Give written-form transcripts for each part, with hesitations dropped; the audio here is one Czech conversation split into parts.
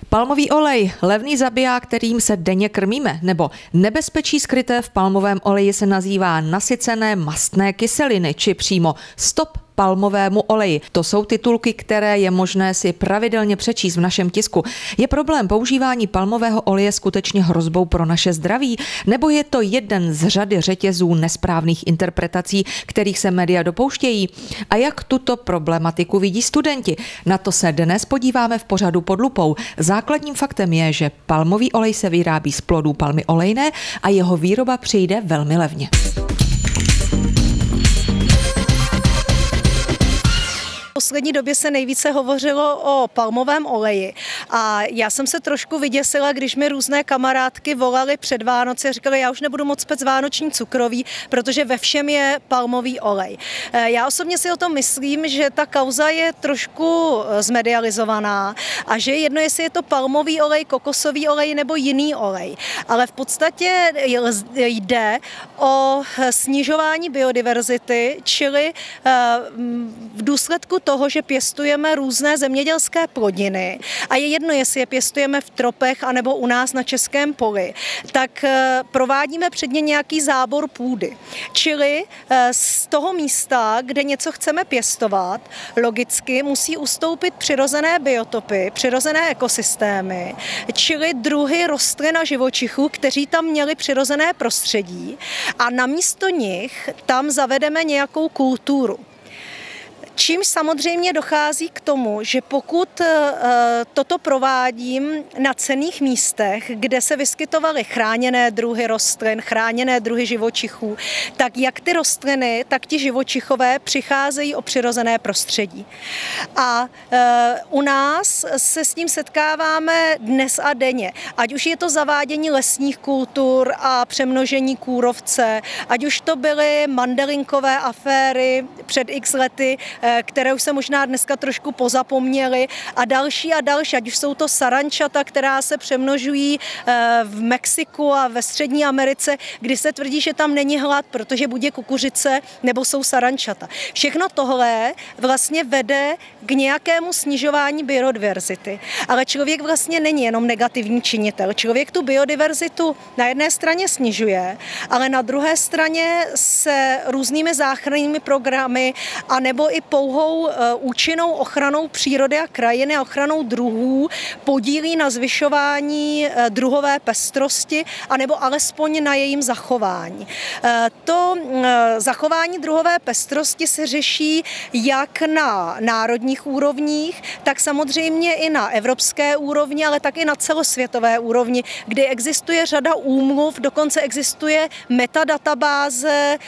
Palmový olej, levný zabiják, kterým se denně krmíme, nebo nebezpečí skryté v palmovém oleji se nazývá nasycené mastné kyseliny, či přímo stop palmovému oleji. To jsou titulky, které je možné si pravidelně přečíst v našem tisku. Je problém používání palmového oleje skutečně hrozbou pro naše zdraví? Nebo je to jeden z řady řetězů nesprávných interpretací, kterých se média dopouštějí? A jak tuto problematiku vidí studenti? Na to se dnes podíváme v pořadu Pod lupou. Základním faktem je, že palmový olej se vyrábí z plodů palmy olejné a jeho výroba přijde velmi levně. V poslední době se nejvíce hovořilo o palmovém oleji a já jsem se trošku vyděsila, když mi různé kamarádky volali před Vánoci a říkali, já už nebudu moc pec vánoční cukroví, protože ve všem je palmový olej. Já osobně si o tom myslím, že ta kauza je trošku zmedializovaná a že jedno, jestli je to palmový olej, kokosový olej nebo jiný olej, ale v podstatě jde o snižování biodiverzity, čili v důsledku toho, že pěstujeme různé zemědělské plodiny a je jedno, jestli je pěstujeme v tropech anebo u nás na českém poli, tak provádíme předně nějaký zábor půdy. Čili z toho místa, kde něco chceme pěstovat, logicky musí ustoupit přirozené biotopy, přirozené ekosystémy, čili druhy rostlin a živočichů, kteří tam měli přirozené prostředí a namísto nich tam zavedeme nějakou kulturu. Čímž samozřejmě dochází k tomu, že pokud toto provádím na cenných místech, kde se vyskytovaly chráněné druhy rostlin, chráněné druhy živočichů, tak jak ty rostliny, tak ti živočichové přicházejí o přirozené prostředí. A u nás se s tím setkáváme dnes a denně. Ať už je to zavádění lesních kultur a přemnožení kůrovce, ať už to byly mandelinkové aféry před x lety, které už se možná dneska trošku pozapomněly a další, ať už jsou to sarančata, která se přemnožují v Mexiku a ve Střední Americe, kdy se tvrdí, že tam není hlad, protože buď je kukuřice nebo jsou sarančata. Všechno tohle vlastně vede k nějakému snižování biodiverzity. Ale člověk vlastně není jenom negativní činitel. Člověk tu biodiverzitu na jedné straně snižuje, ale na druhé straně se různými záchrannými programy anebo i pouhou účinnou ochranou přírody a krajiny a ochranou druhů podílí na zvyšování druhové pestrosti anebo alespoň na jejím zachování. To zachování druhové pestrosti se řeší jak na národních úrovních, tak samozřejmě i na evropské úrovni, ale tak i na celosvětové úrovni, kdy existuje řada úmluv, dokonce existuje metadatabáze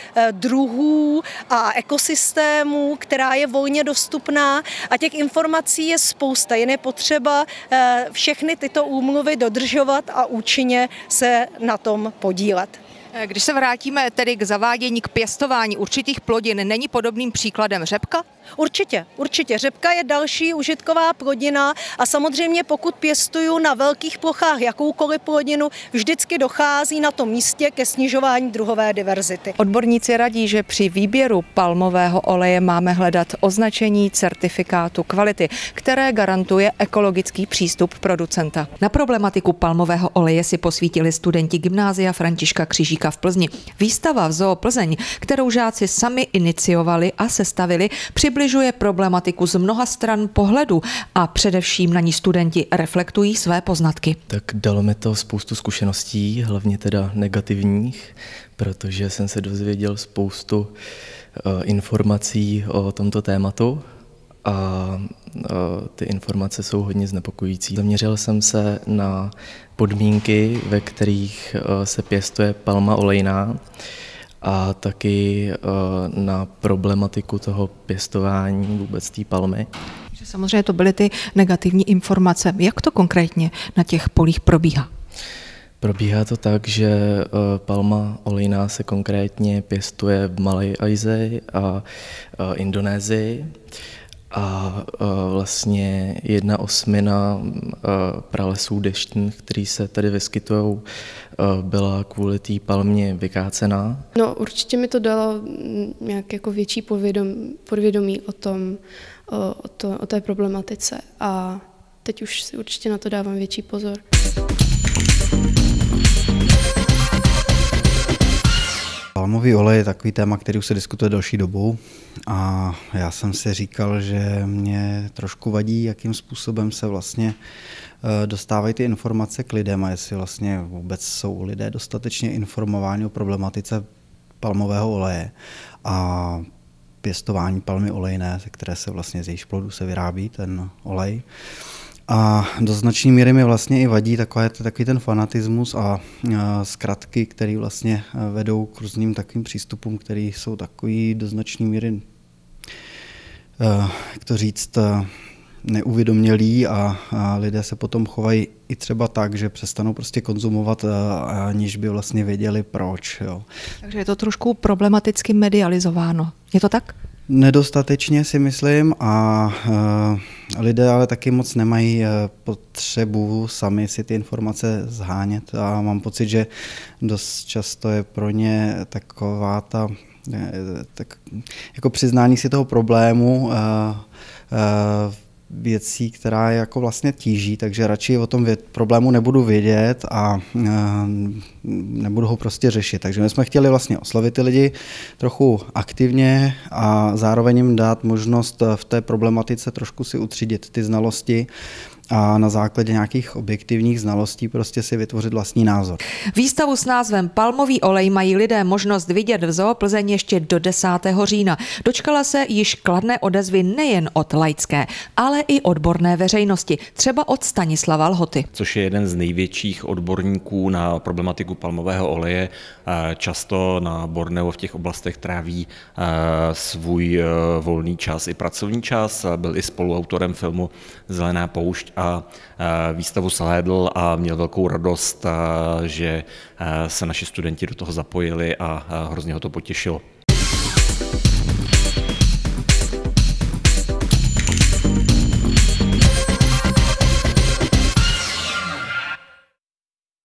druhů a ekosystémů, která je volně dostupná a těch informací je spousta. Jen je potřeba všechny tyto úmluvy dodržovat a účinně se na tom podílet. Když se vrátíme tedy k zavádění, k pěstování určitých plodin, není podobným příkladem řepka? Určitě. Řepka je další užitková plodina a samozřejmě pokud pěstuju na velkých plochách jakoukoliv plodinu, vždycky dochází na tom místě ke snižování druhové diverzity. Odborníci radí, že při výběru palmového oleje máme hledat označení certifikátu kvality, které garantuje ekologický přístup producenta. Na problematiku palmového oleje si posvítili studenti Gymnázia Františka Křižíka v Plzni. Výstava v Zoo Plzeň, kterou žáci sami iniciovali a sestavili, přibližuje problematiku z mnoha stran pohledu a především na ní studenti reflektují své poznatky. Tak dalo mi to spoustu zkušeností, hlavně teda negativních, protože jsem se dozvěděl spoustu informací o tomto tématu a ty informace jsou hodně znepokojující. Zaměřil jsem se na podmínky, ve kterých se pěstuje palma olejná, a taky na problematiku toho pěstování vůbec té palmy. Samozřejmě to byly ty negativní informace. Jak to konkrétně na těch polích probíhá? Probíhá to tak, že palma olejná se konkrétně pěstuje v Malé Asii a Indonésii a vlastně 1/8 pralesů deštných, který se tady vyskytují, byla kvůli té palmě vykácená. No určitě mi to dalo nějak jako větší podvědomí o té problematice a teď už si určitě na to dávám větší pozor. Palmový olej je takový téma, který už se diskutuje delší dobu a já jsem si říkal, že mě trošku vadí, jakým způsobem se vlastně dostávají ty informace k lidem a jestli vlastně vůbec jsou lidé dostatečně informováni o problematice palmového oleje a pěstování palmy olejné, ze které se vlastně z jejich plodů se vyrábí ten olej. A do značné míry mi vlastně i vadí takový ten fanatismus a zkratky, které vlastně vedou k různým takovým přístupům, které jsou takový do značné míry, jak to říct, neuvědomělí a lidé se potom chovají i třeba tak, že přestanou prostě konzumovat, aniž by vlastně věděli proč. Jo. Takže je to trošku problematicky medializováno. Je to tak? Nedostatečně si myslím a lidé ale taky moc nemají potřebu sami si ty informace zhánět a mám pocit, že dost často je pro ně taková ta jako přiznání si toho problému věcí, která je jako vlastně tíží, takže radši o tom problému nebudu vědět a nebudu ho prostě řešit. Takže my jsme chtěli vlastně oslovit ty lidi trochu aktivně a zároveň jim dát možnost v té problematice trošku si utřídit ty znalosti a na základě nějakých objektivních znalostí prostě si vytvořit vlastní názor. Výstavu s názvem Palmový olej mají lidé možnost vidět v Zoo Plzeň ještě do 10. října. Dočkala se již kladné odezvy nejen od laické, ale i odborné veřejnosti, třeba od Stanislava Lhoty. Což je jeden z největších odborníků na problematiku palmového oleje. Často na Borneo v těch oblastech tráví svůj volný čas i pracovní čas. Byl i spoluautorem filmu Zelená poušť a výstavu shlédl a měl velkou radost, že se naši studenti do toho zapojili a hrozně ho to potěšilo.